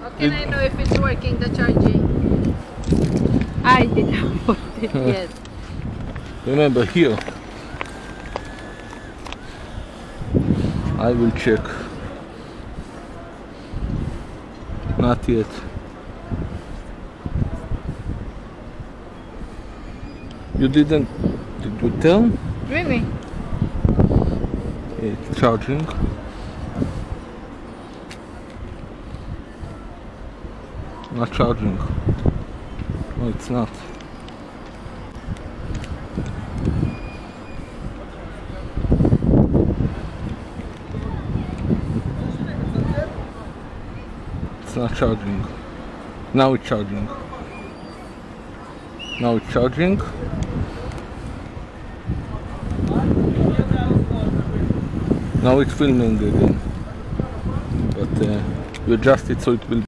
How can I know if it's working, the charging? I didn't put it yet. Remember here. I will check. Not yet. You didn't... Did you tell? Really? It's charging. Not charging. No, it's not. It's not charging. Now it's charging. Now it's charging. Now it's filming again. But we adjust it so it will